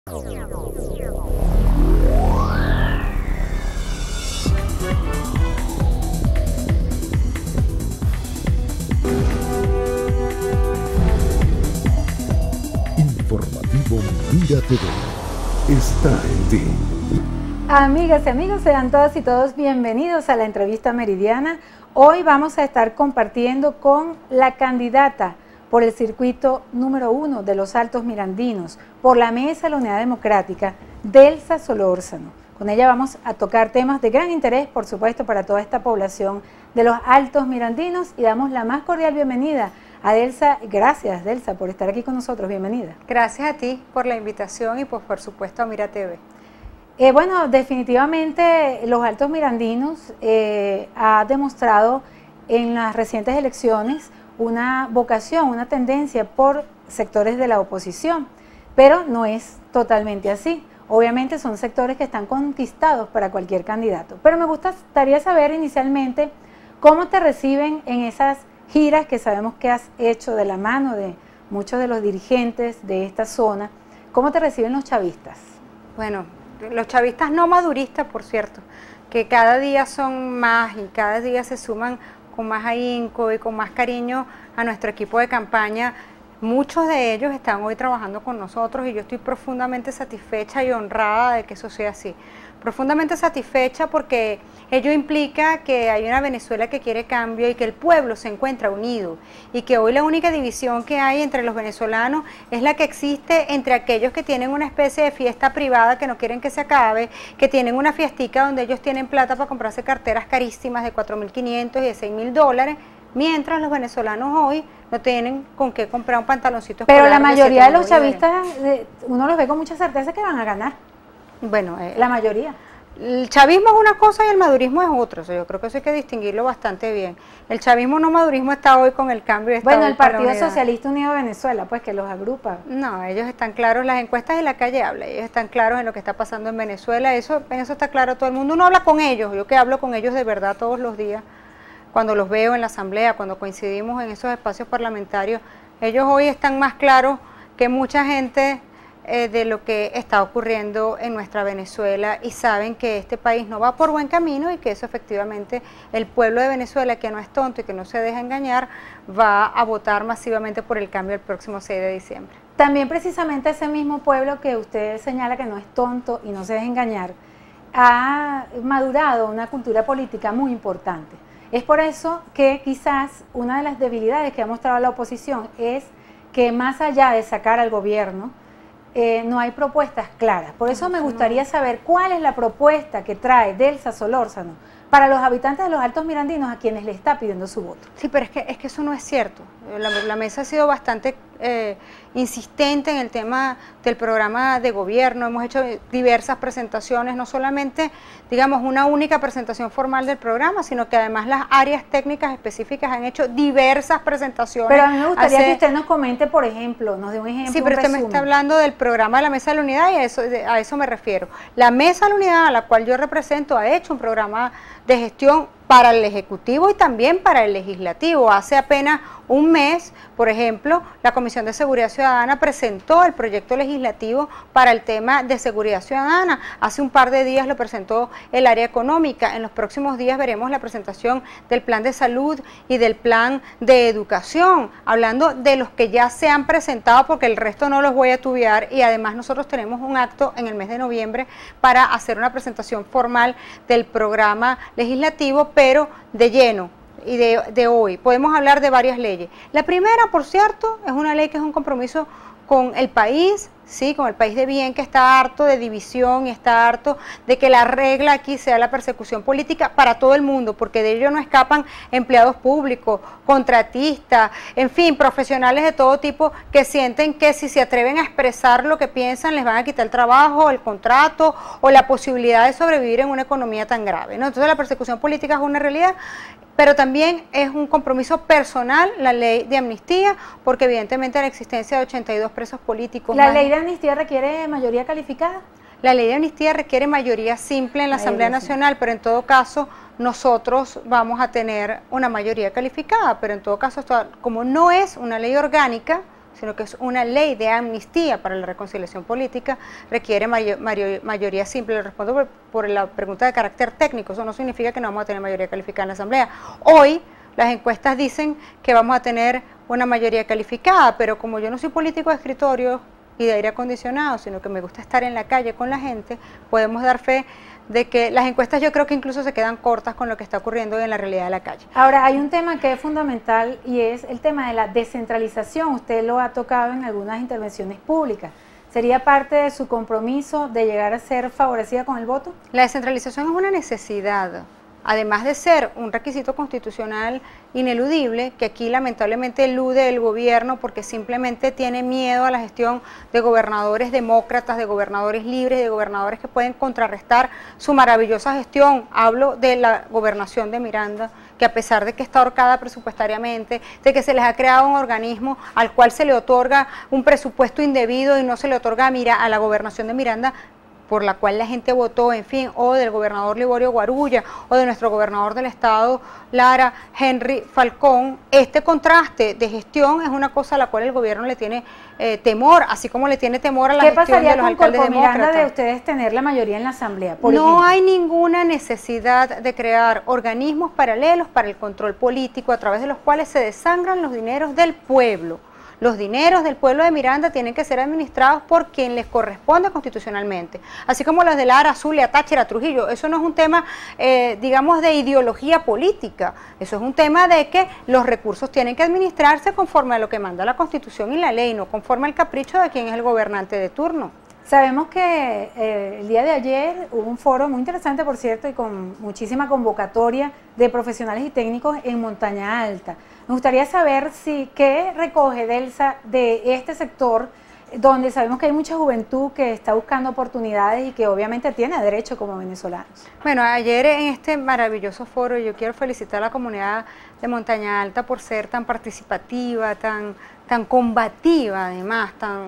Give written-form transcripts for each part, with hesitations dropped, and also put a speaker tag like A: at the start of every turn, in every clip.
A: Informativo Mira TV está en ti.
B: Amigas y amigos, sean todas y todos bienvenidos a la entrevista meridiana. Hoy vamos a estar compartiendo con la candidata por el circuito número 1 de los Altos Mirandinos, por la Mesa de la Unidad Democrática, Delsa Solórzano. Con ella vamos a tocar temas de gran interés, por supuesto, para toda esta población de los Altos Mirandinos, y damos la más cordial bienvenida a Delsa. Gracias, Delsa, por estar aquí con nosotros. Bienvenida.
C: Gracias a ti por la invitación y por supuesto a Mira TV.
B: Bueno, definitivamente los Altos Mirandinos ha demostrado en las recientes elecciones una vocación, una tendencia por sectores de la oposición, pero no es totalmente así. Obviamente son sectores que están conquistados para cualquier candidato, pero me gustaría saber inicialmente cómo te reciben en esas giras que sabemos que has hecho de la mano de muchos de los dirigentes de esta zona. ¿Cómo te reciben los chavistas?
C: Bueno, los chavistas no maduristas, por cierto, que cada día son más y cada día se suman con más ahínco y con más cariño a nuestro equipo de campaña. Muchos de ellos están hoy trabajando con nosotros y yo estoy profundamente satisfecha y honrada de que eso sea así. Profundamente satisfecha porque ello implica que hay una Venezuela que quiere cambio y que el pueblo se encuentra unido y que hoy la única división que hay entre los venezolanos es la que existe entre aquellos que tienen una especie de fiesta privada que no quieren que se acabe, que tienen una fiestica donde ellos tienen plata para comprarse carteras carísimas de 4.500 y de $6.000, mientras los venezolanos hoy no tienen con qué comprar un pantaloncito escolar.
B: Pero la mayoría de los chavistas, uno los ve con mucha certeza que van a ganar.
C: Bueno,
B: la mayoría.
C: El chavismo es una cosa y el madurismo es otra. O sea, yo creo que eso hay que distinguirlo bastante bien. El chavismo no madurismo está hoy con el cambio.
B: Bueno, el Partido Socialista Unido de Venezuela, pues que los agrupa.
C: No, ellos están claros, las encuestas y la calle habla, ellos están claros en lo que está pasando en Venezuela, en eso está claro todo el mundo. Uno habla con ellos, yo que hablo con ellos de verdad todos los días, cuando los veo en la asamblea, cuando coincidimos en esos espacios parlamentarios, ellos hoy están más claros que mucha gente de lo que está ocurriendo en nuestra Venezuela y saben que este país no va por buen camino y que eso efectivamente el pueblo de Venezuela, que no es tonto y que no se deja engañar, va a votar masivamente por el cambio el próximo 6 de diciembre.
B: También precisamente ese mismo pueblo que usted señala que no es tonto y no se deja engañar, ha madurado una cultura política muy importante. Es por eso que quizás una de las debilidades que ha mostrado la oposición es que más allá de sacar al gobierno, no hay propuestas claras. Por eso me gustaría saber cuál es la propuesta que trae Delsa Solórzano para los habitantes de los Altos Mirandinos a quienes le está pidiendo su voto.
C: Sí, pero es que eso no es cierto. La mesa ha sido bastante insistente en el tema del programa de gobierno. Hemos hecho diversas presentaciones, no solamente, digamos, una única presentación formal del programa, sino que además las áreas técnicas específicas han hecho diversas presentaciones.
B: Pero a mí me gustaría que usted nos comente, por ejemplo, nos dé un ejemplo.
C: Sí, pero usted me está hablando del programa de la Mesa de la Unidad y a eso me refiero. La Mesa de la Unidad, a la cual yo represento, ha hecho un programa de gestión para el Ejecutivo y también para el Legislativo. Hace apenas un mes, por ejemplo, la Comisión de Seguridad Ciudadana presentó el proyecto legislativo para el tema de seguridad ciudadana. Hace un par de días lo presentó el área económica. En los próximos días veremos la presentación del plan de salud y del plan de educación, hablando de los que ya se han presentado, porque el resto no los voy a tubiar, y además nosotros tenemos un acto en el mes de noviembre para hacer una presentación formal del programa legislativo, pero de lleno y de hoy. Podemos hablar de varias leyes. La primera, por cierto, es una ley que es un compromiso con el país, sí, con el país de bien, que está harto de división y está harto de que la regla aquí sea la persecución política para todo el mundo, porque de ello no escapan empleados públicos, contratistas, en fin, profesionales de todo tipo que sienten que si se atreven a expresar lo que piensan les van a quitar el trabajo, el contrato o la posibilidad de sobrevivir en una economía tan grave, ¿no? Entonces la persecución política es una realidad, pero también es un compromiso personal la ley de amnistía, porque evidentemente la existencia de 82 presos políticos.
B: ¿La ley de amnistía requiere mayoría calificada?
C: La ley de amnistía requiere mayoría simple en la Asamblea Nacional, pero en todo caso nosotros vamos a tener una mayoría calificada, pero en todo caso, como no es una ley orgánica, sino que es una ley de amnistía para la reconciliación política, requiere mayoría simple. Le respondo por la pregunta de carácter técnico, eso no significa que no vamos a tener mayoría calificada en la Asamblea. Hoy las encuestas dicen que vamos a tener una mayoría calificada, pero como yo no soy político de escritorio y de aire acondicionado, sino que me gusta estar en la calle con la gente, podemos dar fe de que las encuestas yo creo que incluso se quedan cortas con lo que está ocurriendo en la realidad de la calle.
B: Ahora, hay un tema que es fundamental y es el tema de la descentralización. Usted lo ha tocado en algunas intervenciones públicas. ¿Sería parte de su compromiso de llegar a ser favorecida con el voto?
C: La descentralización es una necesidad, además de ser un requisito constitucional ineludible, que aquí lamentablemente elude el gobierno porque simplemente tiene miedo a la gestión de gobernadores demócratas, de gobernadores libres, de gobernadores que pueden contrarrestar su maravillosa gestión. Hablo de la gobernación de Miranda, que a pesar de que está ahorcada presupuestariamente, de que se les ha creado un organismo al cual se le otorga un presupuesto indebido y no se le otorga a la gobernación de Miranda, por la cual la gente votó, en fin, o del gobernador Liborio Guarulla, o de nuestro gobernador del estado, Lara, Henry Falcón. Este contraste de gestión es una cosa a la cual el gobierno le tiene temor, así como le tiene temor a la gestión de los alcaldes demócratas. ¿Qué pasaría con
B: Miranda de ustedes tener la mayoría en la Asamblea?
C: No hay ninguna necesidad de crear organismos paralelos para el control político a través de los cuales se desangran los dineros del pueblo. Los dineros del pueblo de Miranda tienen que ser administrados por quien les corresponde constitucionalmente, así como los de Lara, Zulia, Táchira, Trujillo. Eso no es un tema, digamos, de ideología política, eso es un tema de que los recursos tienen que administrarse conforme a lo que manda la Constitución y la ley, no conforme al capricho de quien es el gobernante de turno.
B: Sabemos que el día de ayer hubo un foro muy interesante, por cierto, y con muchísima convocatoria de profesionales y técnicos en Montaña Alta. Me gustaría saber qué recoge Delsa de este sector, donde sabemos que hay mucha juventud que está buscando oportunidades y que obviamente tiene derecho como venezolanos.
C: Bueno, ayer en este maravilloso foro yo quiero felicitar a la comunidad de Montaña Alta por ser tan participativa, tan combativa además,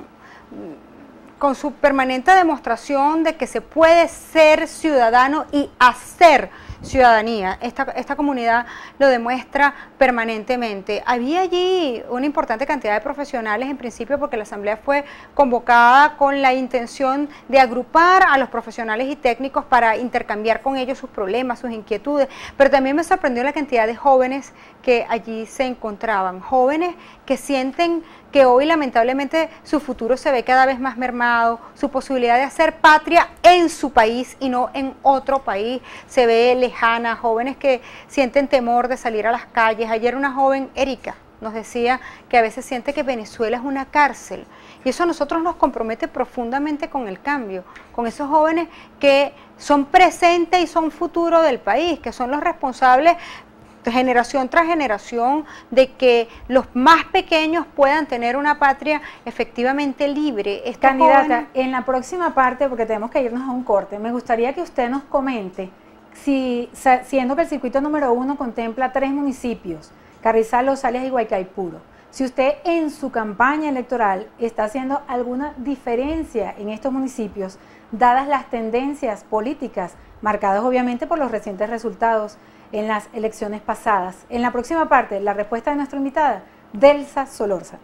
C: con su permanente demostración de que se puede ser ciudadano y hacer ciudadanía. Esta comunidad lo demuestra permanentemente. Había allí una importante cantidad de profesionales en principio porque la asamblea fue convocada con la intención de agrupar a los profesionales y técnicos para intercambiar con ellos sus problemas, sus inquietudes, pero también me sorprendió la cantidad de jóvenes que allí se encontraban, jóvenes que sienten que hoy lamentablemente su futuro se ve cada vez más mermado, su posibilidad de hacer patria en su país y no en otro país se ve lejana, jóvenes que sienten temor de salir a las calles. Ayer una joven, Erika, nos decía que a veces siente que Venezuela es una cárcel y eso a nosotros nos compromete profundamente con el cambio, con esos jóvenes que son presente y son futuro del país, que son los responsables generación tras generación de que los más pequeños puedan tener una patria efectivamente libre.
B: Candidata, en la próxima parte, porque tenemos que irnos a un corte, me gustaría que usted nos comente si, siendo que el circuito número 1 contempla 3 municipios, Carrizal, Los Alias y Guaycaipuro, si usted en su campaña electoral está haciendo alguna diferencia en estos municipios, dadas las tendencias políticas, marcadas obviamente por los recientes resultados en las elecciones pasadas. En la próxima parte, la respuesta de nuestra invitada, Delsa Solórzano.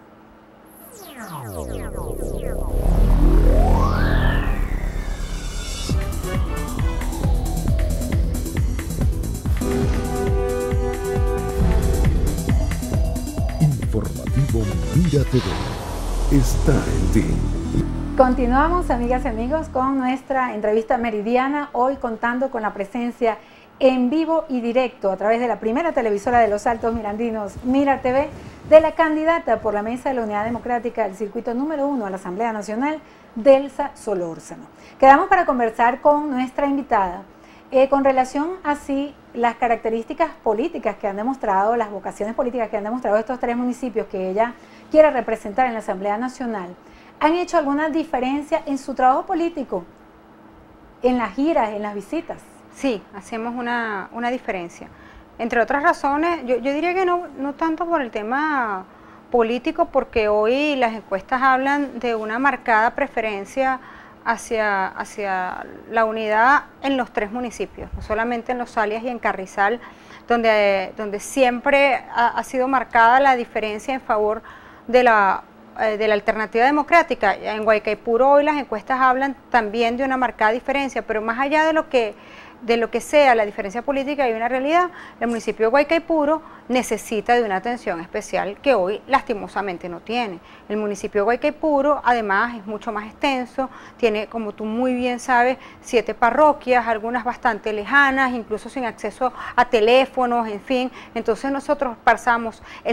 A: Informativo Mira TV está en ti.
B: Continuamos, amigas y amigos, con nuestra entrevista meridiana, hoy contando con la presencia en vivo y directo a través de la primera televisora de los Altos Mirandinos, Mira TV, de la candidata por la Mesa de la Unidad Democrática del circuito número 1 a la Asamblea Nacional, Delsa Solórzano. Quedamos para conversar con nuestra invitada con relación a si las características políticas que han demostrado, las vocaciones políticas que han demostrado estos 3 municipios que ella quiere representar en la Asamblea Nacional, han hecho alguna diferencia en su trabajo político, en las giras, en las visitas.
C: Sí, hacemos una diferencia. Entre otras razones, yo diría que no tanto por el tema político, porque hoy las encuestas hablan de una marcada preferencia hacia la unidad en los 3 municipios, no solamente en Los Alias y en Carrizal, donde siempre ha sido marcada la diferencia en favor de la de la Alternativa Democrática, en Guaycaipuro hoy las encuestas hablan también de una marcada diferencia, pero más allá de lo que sea la diferencia política, hay una realidad. El municipio de Guaycaipuro necesita de una atención especial que hoy lastimosamente no tiene. El municipio de Guaycaipuro además es mucho más extenso, tiene, como tú muy bien sabes, 7 parroquias, algunas bastante lejanas, incluso sin acceso a teléfonos, en fin. Entonces nosotros pasamos el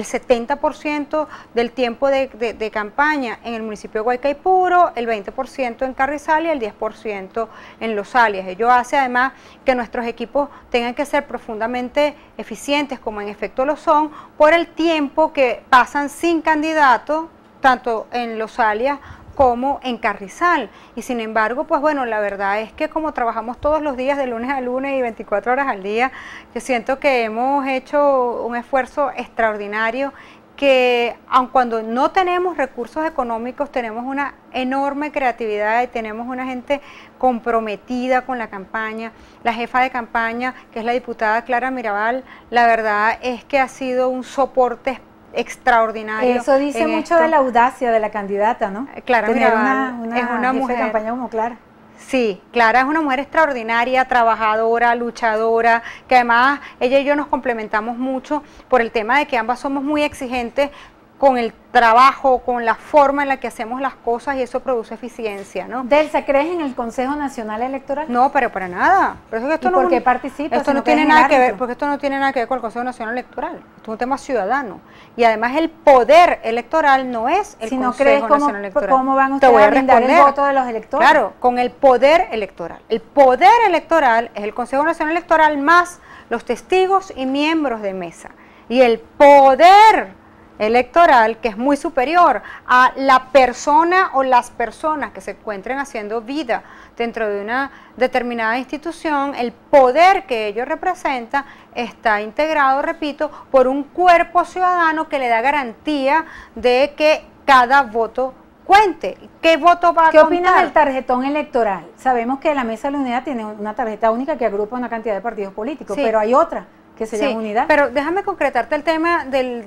C: 70% del tiempo de campaña en el municipio de Guaycaipuro, el 20% en Carrizal y el 10% en Los Alias. Ello hace además que nuestros equipos tengan que ser profundamente eficientes, como en efecto lo son, por el tiempo que pasan sin candidato, tanto en Los Alias como en Carrizal. Y sin embargo, pues bueno, la verdad es que como trabajamos todos los días, de lunes a lunes y 24 horas al día, yo siento que hemos hecho un esfuerzo extraordinario, que aun cuando no tenemos recursos económicos, tenemos una enorme creatividad y tenemos una gente comprometida con la campaña. La jefa de campaña, que es la diputada Clara Mirabal, la verdad es que ha sido un soporte extraordinario.
B: Eso dice mucho de la audacia de la candidata, ¿no?
C: Clara Mirabal
B: es una mujer de campaña como Clara.
C: Sí, Clara es una mujer extraordinaria, trabajadora, luchadora, que además ella y yo nos complementamos mucho por el tema de que ambas somos muy exigentes con el trabajo, con la forma en la que hacemos las cosas, y eso produce eficiencia, ¿no?
B: Delsa, ¿crees en el Consejo Nacional Electoral?
C: No, pero para nada. Pero es que esto
B: ¿Y por qué participas?
C: Esto no tiene nada que ver, porque esto no tiene nada que ver con el Consejo Nacional Electoral. Esto es un tema ciudadano. Y además el poder electoral no es el Consejo Nacional Electoral.
B: ¿Cómo van ustedes a brindar el voto de los electores?
C: Claro, con el poder electoral. El poder electoral es el Consejo Nacional Electoral más los testigos y miembros de mesa. Y el poder electoral, que es muy superior a la persona o las personas que se encuentren haciendo vida dentro de una determinada institución, el poder que ellos representan está integrado, repito, por un cuerpo ciudadano que le da garantía de que cada voto cuente. ¿Qué voto va a contar?
B: ¿Qué opinas del tarjetón electoral? Sabemos que la Mesa de la Unidad tiene una tarjeta única que agrupa una cantidad de partidos políticos, sí, pero hay otra que se llama Unidad.
C: Pero déjame concretarte el tema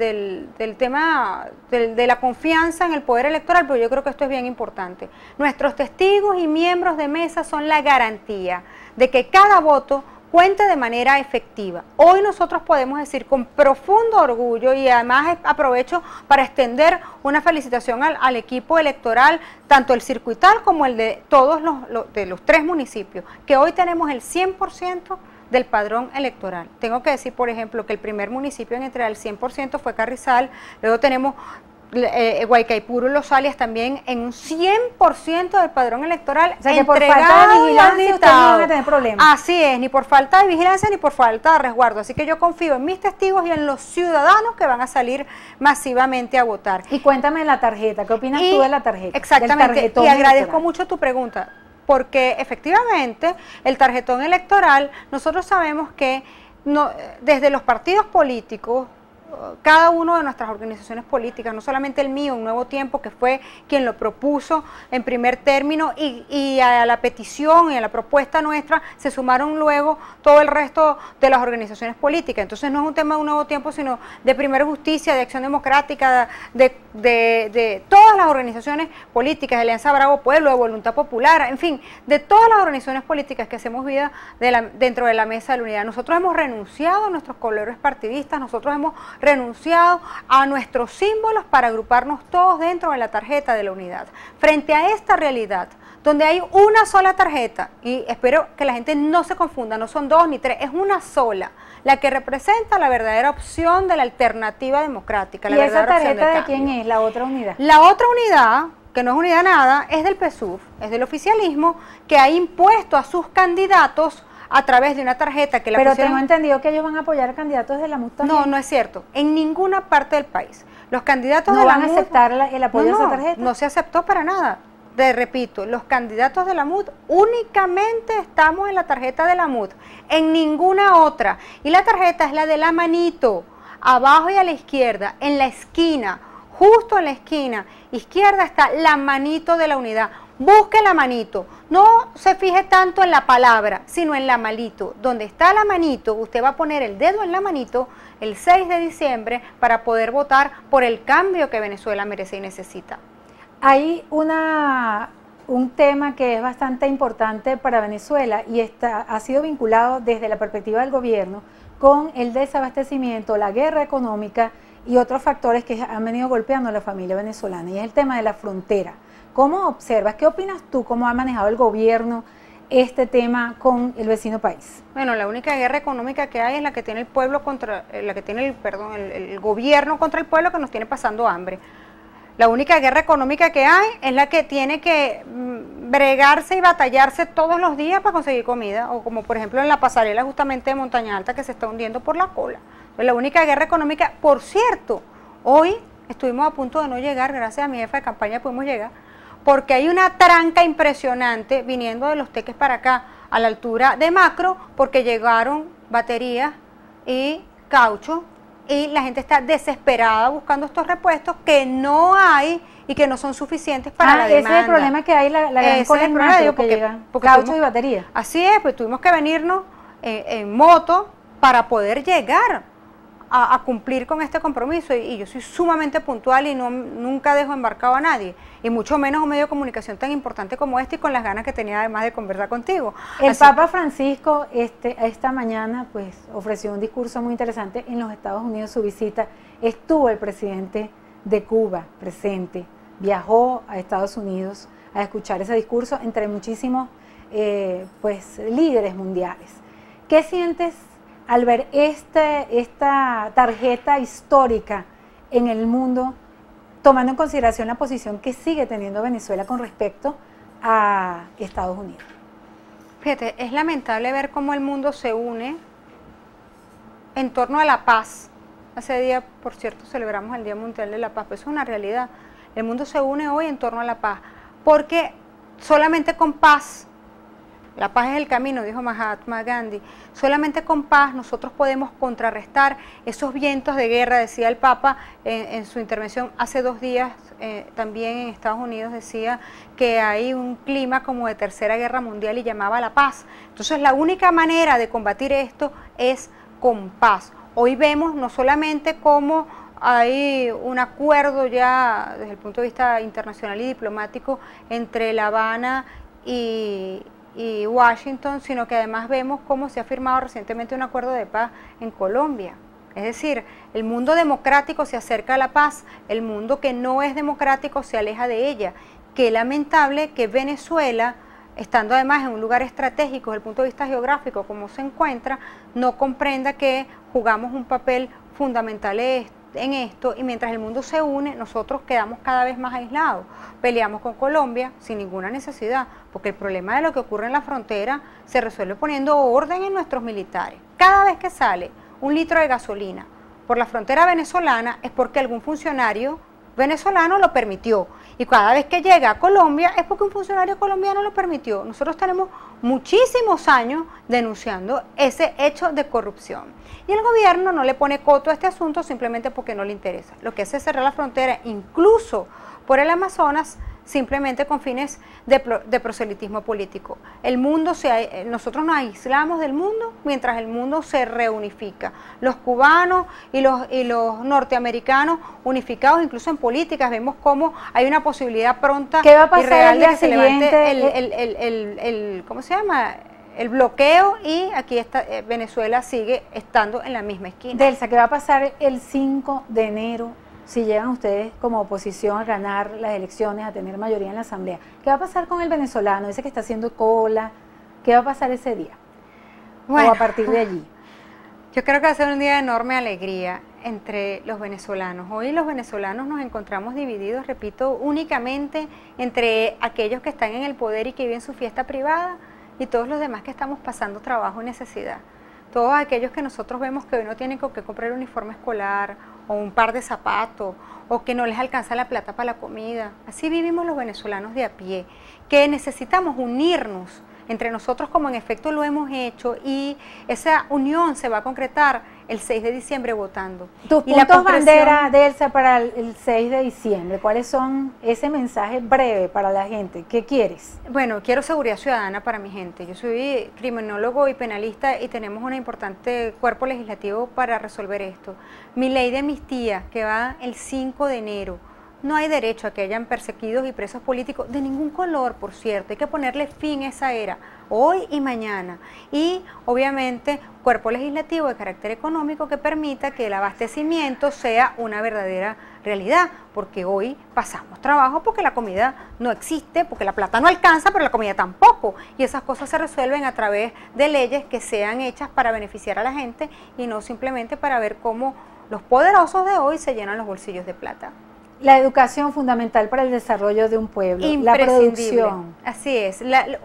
C: de la confianza en el poder electoral, porque yo creo que esto es bien importante. Nuestros testigos y miembros de mesa son la garantía de que cada voto cuente de manera efectiva. Hoy nosotros podemos decir con profundo orgullo, y además aprovecho para extender una felicitación al equipo electoral, tanto el circuital como el de todos los 3 municipios, que hoy tenemos el 100% del padrón electoral. Tengo que decir, por ejemplo, que el primer municipio en entrar al 100% fue Carrizal, luego tenemos Guaycaipuro y Los Alias también en un 100% del padrón electoral.
B: O sea, que por falta de vigilancia ustedes no van a tener problemas.
C: Así es, ni por falta de vigilancia ni por falta de resguardo. Así que yo confío en mis testigos y en los ciudadanos que van a salir masivamente a votar.
B: Y cuéntame la tarjeta, ¿qué opinas tú de la tarjeta?
C: Exactamente, y agradezco mucho tu pregunta, porque efectivamente el tarjetón electoral, nosotros sabemos que desde los partidos políticos, cada una de nuestras organizaciones políticas, no solamente el mío, Un Nuevo Tiempo, que fue quien lo propuso en primer término, y a la petición y a la propuesta nuestra se sumaron luego todo el resto de las organizaciones políticas. Entonces no es un tema de Un Nuevo Tiempo, sino de Primera Justicia, de Acción Democrática, de todas las organizaciones políticas, de Alianza Bravo Pueblo, de Voluntad Popular, en fin, de todas las organizaciones políticas que hacemos vida dentro de la Mesa de la Unidad. Nosotros hemos renunciado a nuestros colores partidistas, nosotros hemos renunciado a nuestros símbolos para agruparnos todos dentro de la tarjeta de la unidad. Frente a esta realidad, donde hay una sola tarjeta, y espero que la gente no se confunda, no son 2 ni 3, es una sola, la que representa la verdadera opción de la alternativa democrática.
B: ¿Y esa tarjeta de quién es, la otra unidad?
C: La otra unidad, que no es unidad nada, es del PSUV, es del oficialismo, que ha impuesto a sus candidatos a través de una tarjeta que la
B: Pero
C: pusieron...
B: tengo entendido que ellos van a apoyar a candidatos de la MUD también.
C: No, no es cierto. En ninguna parte del país. Los candidatos
B: ¿No
C: de la
B: van a
C: MUD
B: aceptar el apoyo a esa tarjeta?
C: No se aceptó para nada. Te repito, los candidatos de la MUD únicamente estamos en la tarjeta de la MUD, en ninguna otra. Y la tarjeta es la de la manito, abajo y a la izquierda, en la esquina, justo en la esquina izquierda está la manito de la unidad. busque la manito, no se fije tanto en la palabra, sino en la manito. Donde está la manito, usted va a poner el dedo en la manito el 6 de diciembre para poder votar por el cambio que Venezuela merece y necesita.
B: Hay un tema que es bastante importante para Venezuela y ha sido vinculado desde la perspectiva del gobierno con el desabastecimiento, la guerra económica y otros factores que han venido golpeando a la familia venezolana, y es el tema de la frontera. ¿Cómo observas? ¿Qué opinas tú? ¿Cómo ha manejado el gobierno este tema con el vecino país?
C: Bueno, la única guerra económica que hay es la que tiene el pueblo contra, la que tiene el gobierno contra el pueblo, que nos tiene pasando hambre. La única guerra económica que hay es la que tiene que bregarse y batallarse todos los días para conseguir comida, o como por ejemplo en la pasarela justamente de Montaña Alta, que se está hundiendo por la cola. Entonces, la única guerra económica, por cierto, hoy estuvimos a punto de no llegar, gracias a mi jefa de campaña pudimos llegar, porque hay una tranca impresionante viniendo de Los Teques para acá, a la altura de Macro, porque llegaron baterías y caucho, y la gente está desesperada buscando estos repuestos que no hay y que no son suficientes para la demanda.
B: Ese es el problema que hay, la gran cola en Macro, que llegan cauchos y baterías.
C: Así es, pues tuvimos que venirnos en moto para poder llegar a cumplir con este compromiso, y yo soy sumamente puntual y nunca dejo embarcado a nadie, y mucho menos un medio de comunicación tan importante como este, y con las ganas que tenía además de conversar contigo.
B: El Papa Francisco esta mañana pues ofreció un discurso muy interesante en los Estados Unidos. Su visita, estuvo el presidente de Cuba presente, viajó a Estados Unidos a escuchar ese discurso entre muchísimos pues líderes mundiales. ¿Qué sientes al ver esta tarjeta histórica en el mundo, tomando en consideración la posición que sigue teniendo Venezuela con respecto a Estados Unidos?
C: Fíjate, es lamentable ver cómo el mundo se une en torno a la paz. Hace día, por cierto, celebramos el Día Mundial de la Paz, pero eso es una realidad. El mundo se une hoy en torno a la paz, porque solamente con paz, la paz es el camino, dijo Mahatma Gandhi, solamente con paz nosotros podemos contrarrestar esos vientos de guerra. Decía el Papa en su intervención hace 2 días, también en Estados Unidos, decía que hay un clima como de tercera guerra mundial y llamaba a la paz. Entonces la única manera de combatir esto es con paz. Hoy vemos no solamente cómo hay un acuerdo ya desde el punto de vista internacional y diplomático entre La Habana y Washington, sino que además vemos cómo se ha firmado recientemente un acuerdo de paz en Colombia. Es decir, el mundo democrático se acerca a la paz, el mundo que no es democrático se aleja de ella. Qué lamentable que Venezuela, estando además en un lugar estratégico desde el punto de vista geográfico como se encuentra, no comprenda que jugamos un papel fundamental en esto, y mientras el mundo se une, nosotros quedamos cada vez más aislados. Peleamos con Colombia sin ninguna necesidad, porque el problema de lo que ocurre en la frontera se resuelve poniendo orden en nuestros militares. Cada vez que sale un litro de gasolina por la frontera venezolana es porque algún funcionario venezolano lo permitió, y cada vez que llega a Colombia es porque un funcionario colombiano lo permitió. Nosotros tenemos muchísimos años denunciando ese hecho de corrupción, y el gobierno no le pone coto a este asunto simplemente porque no le interesa. Lo que hace es cerrar la frontera, incluso por el Amazonas, simplemente con fines de proselitismo político. Nosotros nos aislamos del mundo mientras el mundo se reunifica. Los cubanos y los norteamericanos unificados, incluso en políticas, vemos cómo hay una posibilidad pronta y real de que se levante ¿cómo se llama?, el bloqueo, y aquí está, Venezuela sigue estando en la misma esquina.
B: Delsa, ¿qué va a pasar el 5 de enero si llegan ustedes como oposición a ganar las elecciones, a tener mayoría en la Asamblea? ¿Qué va a pasar con el venezolano, ese que está haciendo cola? ¿Qué va a pasar ese día?
C: Bueno,
B: o a partir de allí.
C: Yo creo que va a ser un día de enorme alegría entre los venezolanos. Hoy los venezolanos nos encontramos divididos, repito, únicamente entre aquellos que están en el poder y que viven su fiesta privada, y todos los demás que estamos pasando trabajo y necesidad. Todos aquellos que nosotros vemos que hoy no tienen que comprar un uniforme escolar o un par de zapatos, o que no les alcanza la plata para la comida. Así vivimos los venezolanos de a pie, que necesitamos unirnos entre nosotros como en efecto lo hemos hecho, y esa unión se va a concretar el 6 de diciembre votando.
B: Tus puntos bandera, Delsa, para el 6 de diciembre, ¿cuáles son ese mensaje breve para la gente? ¿Qué quieres?
C: Bueno, quiero seguridad ciudadana para mi gente. Yo soy criminólogo y penalista y tenemos un importante cuerpo legislativo para resolver esto. Mi ley de amnistía, que va el 5 de enero, no hay derecho a que hayan perseguidos y presos políticos de ningún color, por cierto. Hay que ponerle fin a esa era, hoy y mañana. Y obviamente cuerpo legislativo de carácter económico que permita que el abastecimiento sea una verdadera realidad, porque hoy pasamos trabajo porque la comida no existe, porque la plata no alcanza, pero la comida tampoco. Y esas cosas se resuelven a través de leyes que sean hechas para beneficiar a la gente y no simplemente para ver cómo los poderosos de hoy se llenan los bolsillos de plata.
B: La educación fundamental para el desarrollo de un pueblo, la producción.
C: Así es,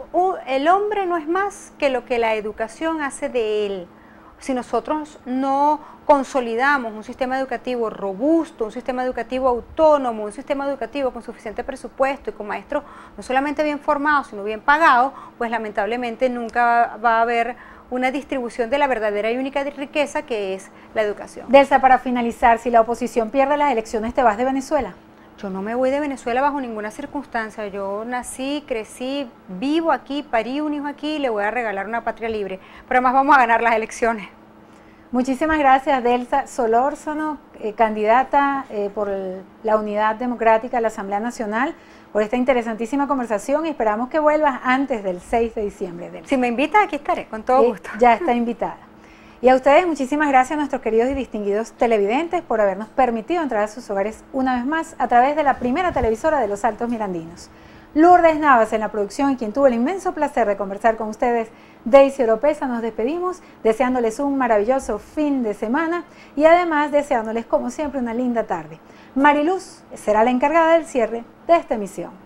C: el hombre no es más que lo que la educación hace de él. Si nosotros no consolidamos un sistema educativo robusto, un sistema educativo autónomo, un sistema educativo con suficiente presupuesto y con maestros no solamente bien formados, sino bien pagados, pues lamentablemente nunca va a haber una distribución de la verdadera y única riqueza que es la educación.
B: Delsa, para finalizar, si la oposición pierde las elecciones, ¿te vas de Venezuela?
C: Yo no me voy de Venezuela bajo ninguna circunstancia. Yo nací, crecí, vivo aquí, parí un hijo aquí y le voy a regalar una patria libre. Pero además vamos a ganar las elecciones.
B: Muchísimas gracias, Delsa Solórzano, candidata por la Unidad Democrática de la Asamblea Nacional, por esta interesantísima conversación, y esperamos que vuelvas antes del 6 de diciembre. Delsa.
C: Si me invitas, aquí estaré, con todo gusto.
B: Ya está invitada. Y a ustedes, muchísimas gracias a nuestros queridos y distinguidos televidentes por habernos permitido entrar a sus hogares una vez más a través de la primera televisora de los Altos Mirandinos. Lourdes Navas en la producción, y quien tuvo el inmenso placer de conversar con ustedes, Daisy Oropesa. Nos despedimos deseándoles un maravilloso fin de semana y además deseándoles como siempre una linda tarde. Mariluz será la encargada del cierre de esta emisión.